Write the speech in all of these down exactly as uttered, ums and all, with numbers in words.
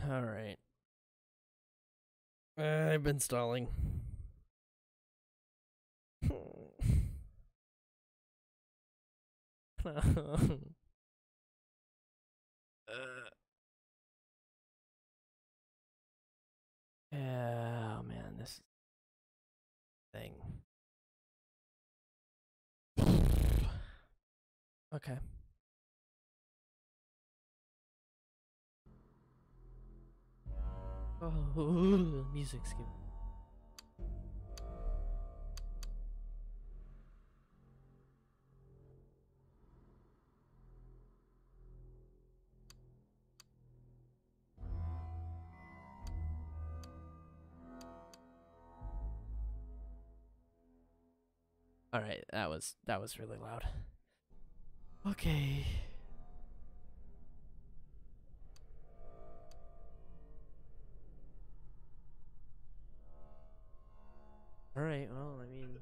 Alright. I've been stalling. uh, yeah, oh man, this thing. Okay. Oh, music's giving. All right, that was that was really loud. Okay. All right. Well, I mean,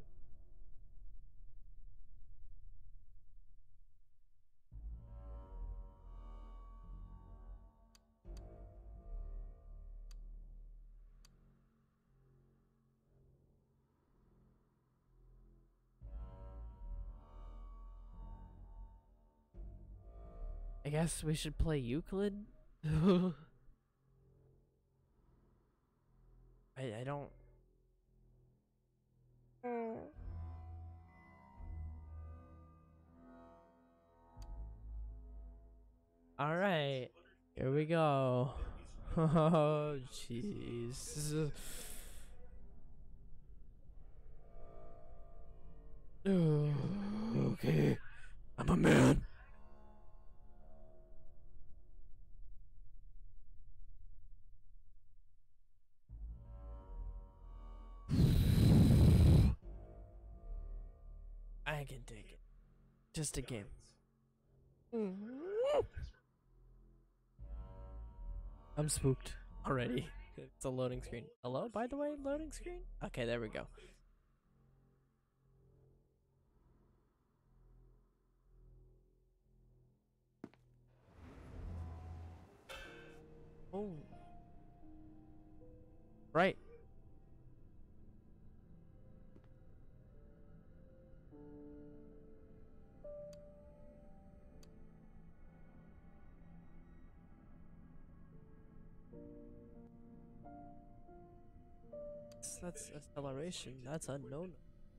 I guess we should play Euclid. I I don't. All right, here we go. Oh, jeez. Okay, I'm a man. I can take it. Just a game. I'm spooked already. It's a loading screen. Hello, by the way, loading screen? Okay, there we go. Oh. Right. That's acceleration. That's unknown.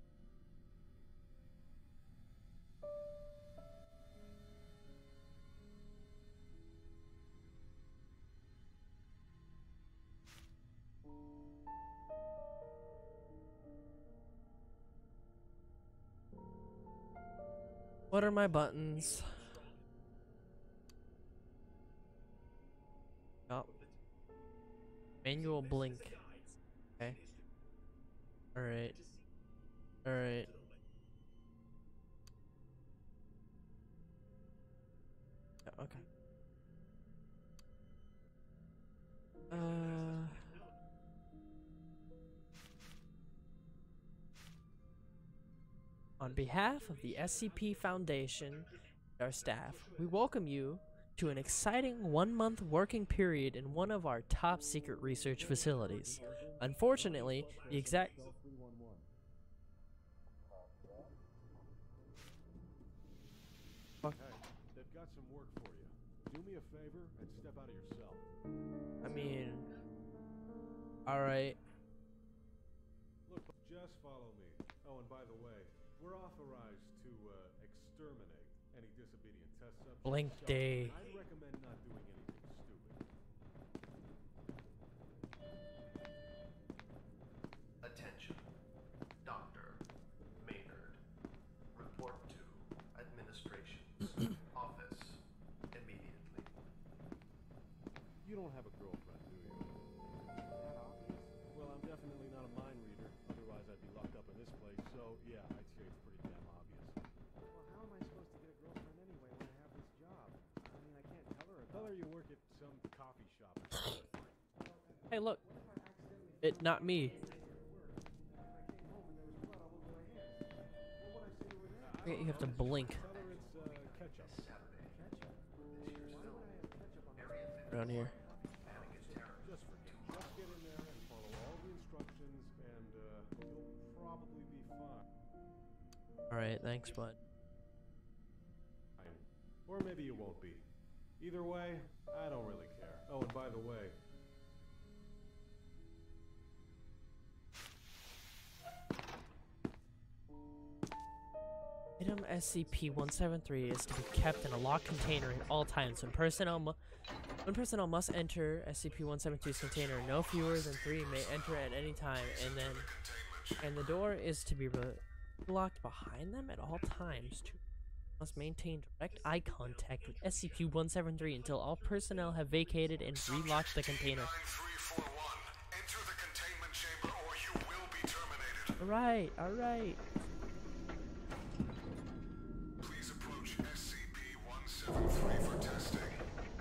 What are my buttons? Oh. Manual blink. Okay. Alright. Alright. Yeah, okay. Uh. On behalf of the S C P Foundation and our staff, we welcome you to an exciting one-month working period in one of our top-secret research facilities. Unfortunately, the exact... Fuck. Hey, they've got some work for you. Do me a favor and step out of your cell. I mean... Alright. Look, just follow me. Oh, and by the way, we're authorized to uh, exterminate any disobedient test subjects. Blink so day. I'd recommend not doing anything stupid. Attention. Doctor Maynard. Report to administration's office immediately. You don't have a girlfriend, do you? That obvious? Well, I'm definitely not a mind reader. Otherwise, I'd be locked up in this place. So, yeah, I'd say it's pretty damn obvious. Well, how am I supposed to get a girlfriend anyway when I have this job? I mean, I can't tell her about Tell her you work at some coffee shop. Hey, look. It, not me. You have to blink. Tell her it's uh, ketchup. Saturday. This year's film. Area Around here. Panic Alright, thanks, bud. Or maybe you won't be. Either way, I don't really care. Oh, and by the way, Item S C P one seventy-three is to be kept in a locked container at all times. When personnel mu when personnel must enter S C P one seventy-two's container, no fewer than three may enter at any time, and then and the door is to be locked behind them at all times. Two must maintain direct eye contact with S C P one seventy-three until all personnel have vacated and relocked the container. Alright, alright. Please approach S C P one seventy-three for testing.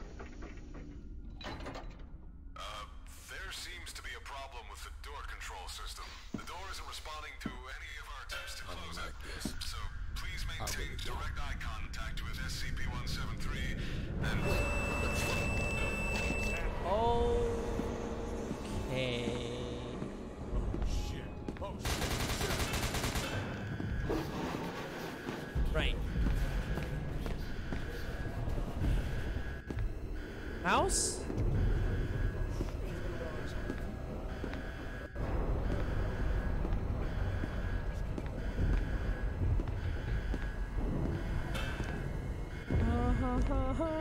Uh, there seems to be a problem with the door control system. The door isn't responding to any of our attempts to close it. So please maintain direct eye contact with S C P one seventy-three and... Okay. shit. Oh, shit. Right. House? Ha ha ha ha.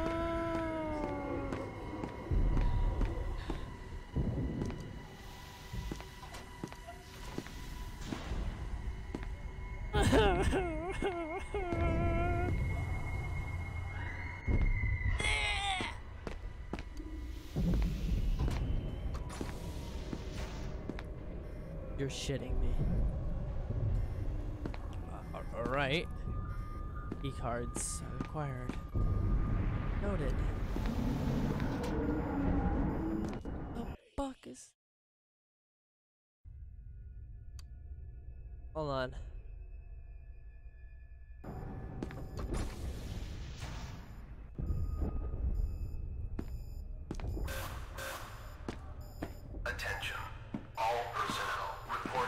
You're shitting me. Uh, Alright. Key cards are required. Noted. The fuck is... Hold on. Attention. All personnel report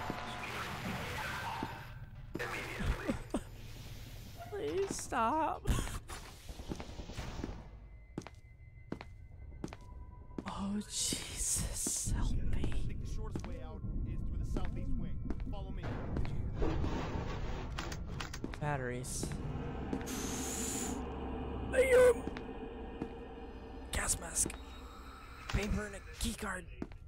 to immediately. Please stop. Oh, Jesus. Help me. I think the shortest way out is through the southeast wing. Follow me. Batteries. Ayum! Gas mask. Paper and a key card.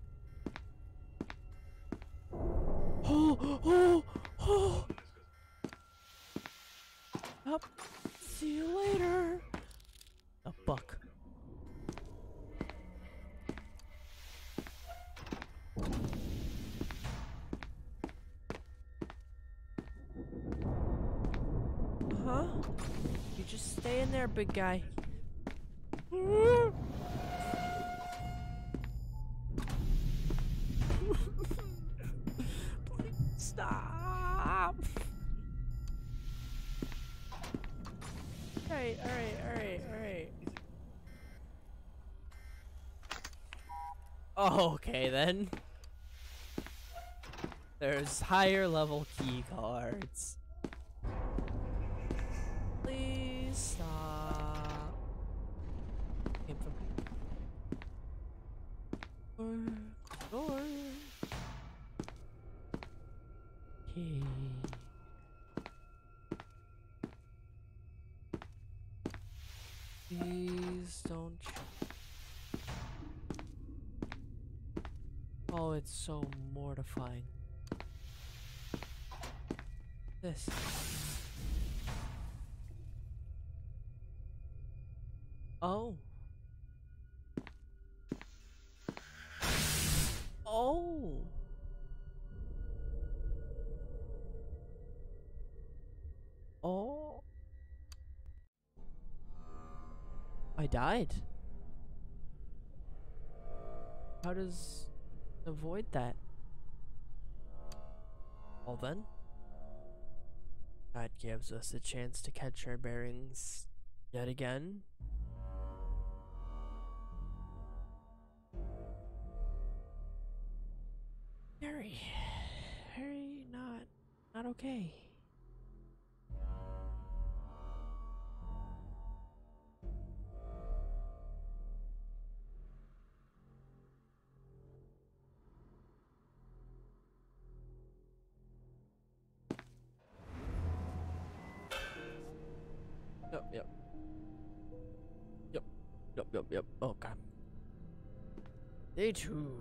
Oh, oh, oh. Up. See you later. A buck. Huh? You just stay in there, big guy. Please stop. Alright, alright, alright, alright. Oh, okay then. There's higher level key cards. Please stop. Came from door. Door. Key. Please don't. Oh, it's so mortifying. This. Oh. Oh. Oh. I died. How does avoid that? Well then, that gives us a chance to catch our bearings yet again. Very, very not, not okay. yep. Yep. Yep, yep, yep. Oh, God. Day two.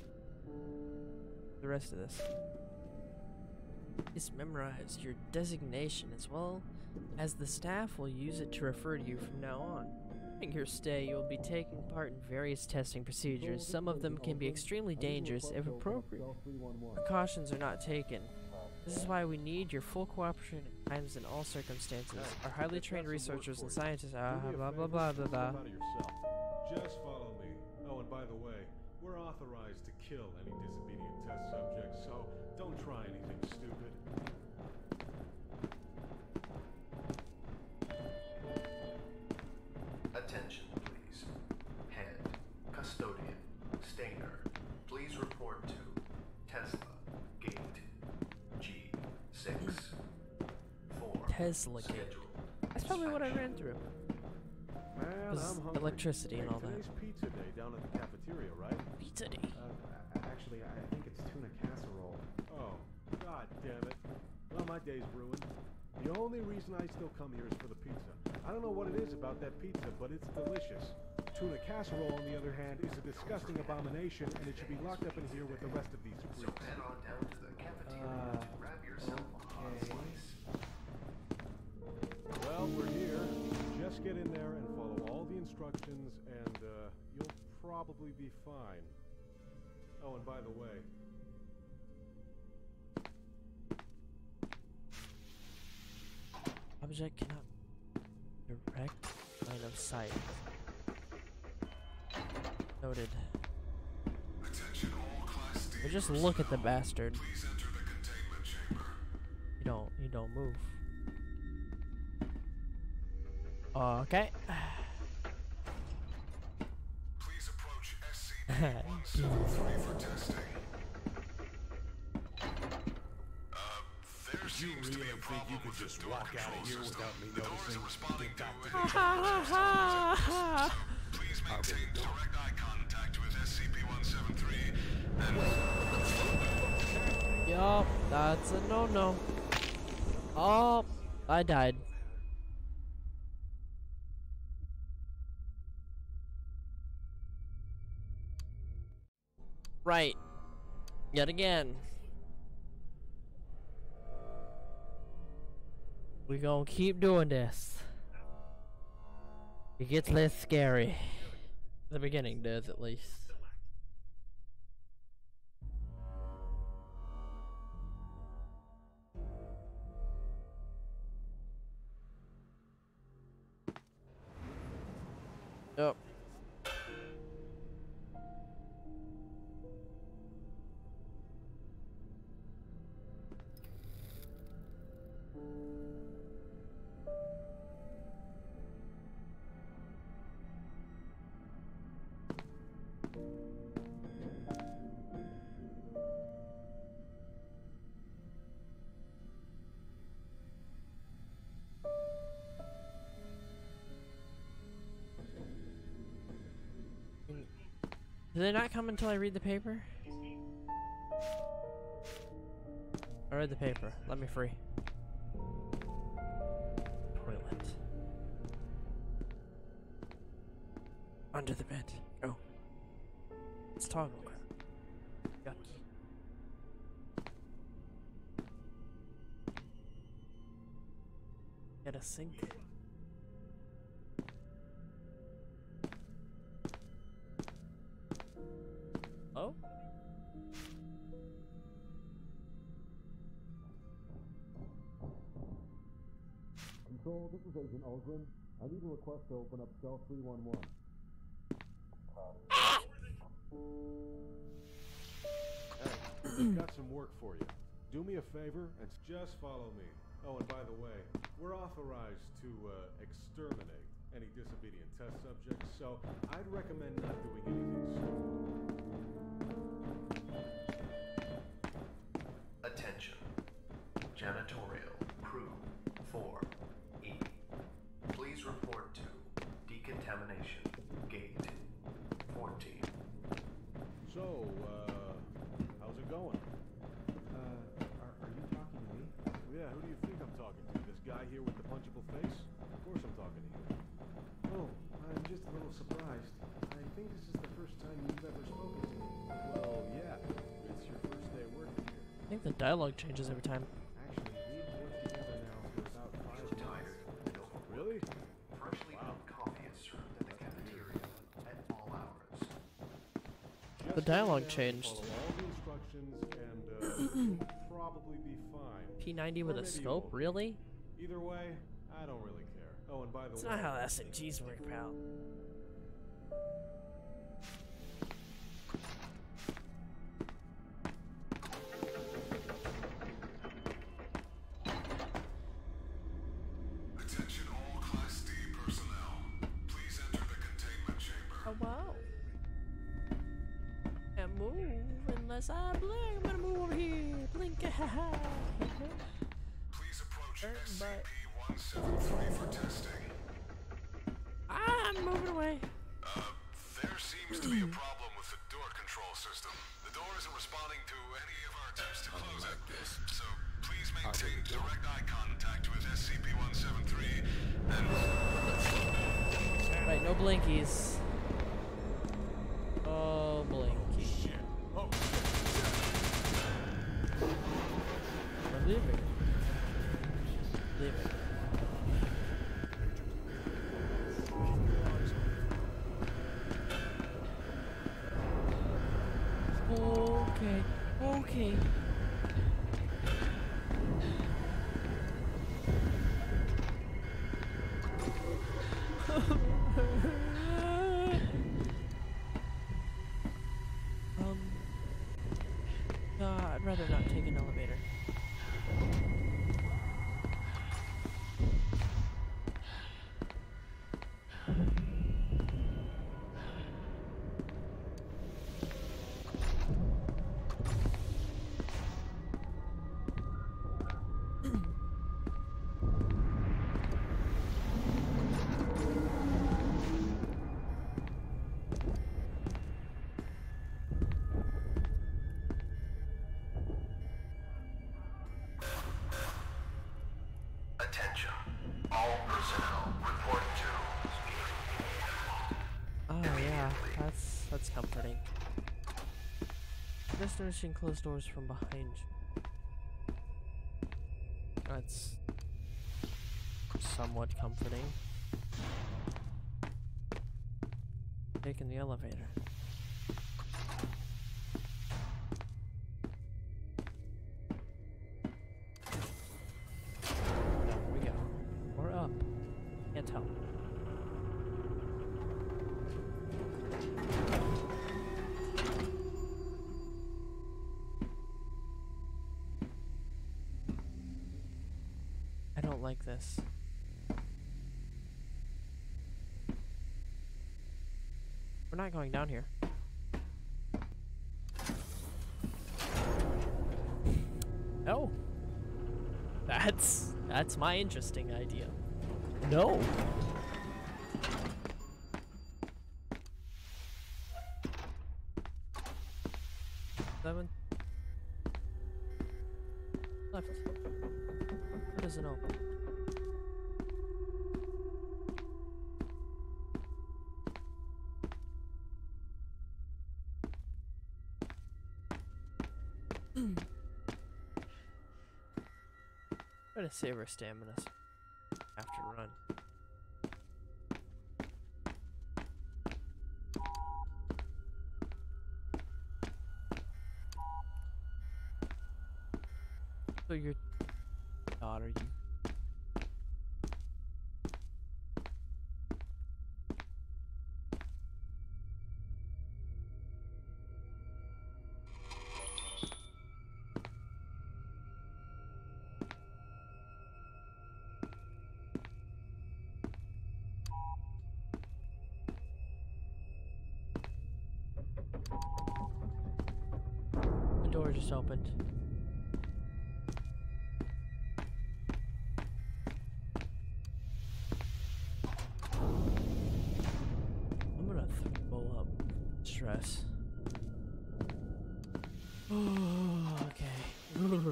The rest of this. Please memorize your designation as well as the staff will use it to refer to you from now on. During your stay, you will be taking part in various testing procedures. Some of them can be extremely dangerous if appropriate precautions are not taken. This is why we need your full cooperation at times in all circumstances. Our highly trained researchers and scientists ah, blah blah blah blah blah. Just follow me. Oh, and by the way, we're authorized to kill any disobedient test subjects, so don't try anything stupid. Attention, please. Head, custodian, Stainer, please report to Tesla, gate G six four. Tesla gate. That's probably what I ran through. Man, Was I'm hungry. electricity and Hey, all that. Today's pizza day down at the cafeteria, right? Pizza day. Uh, a- actually, I think it's tuna casserole. Oh, god damn it. Well, my day's ruined. The only reason I still come here is for the pizza. I don't know what it is about that pizza, but it's delicious. Tuna casserole, on the other hand, is a disgusting abomination, and it should be locked up in here with the rest of these So freaks. head on down to the cafeteria Uh, to grab yourself a hot okay. slice. Well, we're here. Just get in there and follow all the instructions, and uh, you'll probably be fine. Oh, and by the way, Object cannot direct line of sight. Noted. Attention all Class D Or just look at the personnel. bastard. Please enter the containment chamber. You don't. You don't move. Okay. Please approach S C P one seventy-three for testing. Uh, there seems to be a problem with the door control system. The door isn't responding to any so please maintain direct eye contact with S C P one seventy-three and Yup, that's a no-no. Oh, I died. Right. Yet again. We gonna keep doing this. It gets less scary. The beginning does, at least. Yep. Do they not come until I read the paper? I read the paper. Let me free. Toilet. Under the bed. Go. It's toggle. Yucky. Get a sink. Oh? Control, this is Agent Ulgrim. I need a request to open up cell three one one. Hey, I've got some work for you. Do me a favor and just follow me. Oh, and by the way, we're authorized to uh, exterminate any disobedient test subjects, so I'd recommend not doing anything stupid. Attention. Janitorial Crew four E. Please report to Decontamination Gate fourteen. So, uh, how's it going? Uh, are, are you talking to me? Yeah, who do you think I'm talking to? This guy here with the punchable face? Of course I'm talking to you. surprised. I think this is the first time you've ever spoken to me. Well, yeah. It's your first day working here. I think the dialogue changes every time. Actually, we've worked together now for about five Just months. tired and overworked. Really? Freshly brewed coffee is served in the cafeteria at all hours. The Just dialogue sit down, changed. Follow all the instructions and uh, you'll probably be fine. P ninety with Or a maybe you scope? won't. Really? Either way, I don't really care. Oh, and by the That's way, not how S M Gs work, pal. Attention all Class D personnel. Please enter the containment chamber. Oh, wow. Can't move unless I blink. I'm gonna move over here. Blink. Please approach Hurt S C my- P one seventy-three for testing. I'm moving away. Uh, there seems to be a problem with the door control system. The door isn't responding to any of our attempts to close it. So please maintain direct eye contact with S C P one seventy-three and... Right, no blinkies. Oh, blinky. shit. Oh, We're leaving. Leaving. Okay. Okay. um. Uh, I'd rather not take an elevator. Attention. All personnel report to Oh yeah, that's that's comforting. Just noticing closed doors from behind you. That's somewhat comforting. Taking the elevator. Down we go. Or up. Can't tell. I don't like this. We're not going down here. No. That's that's my interesting idea. No. Seven. Left. What does it open? Try to save our stamina after run. So your daughter, you. The door just opened. I'm gonna throw up stress. Okay.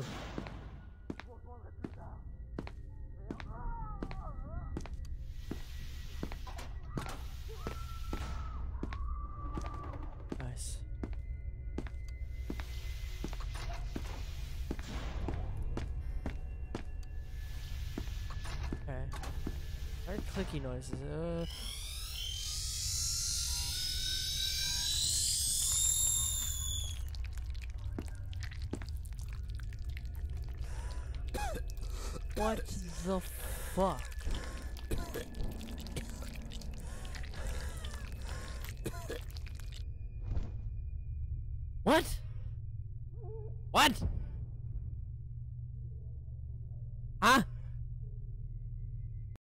clicky noises. Uh. What the fuck? What? What? Huh?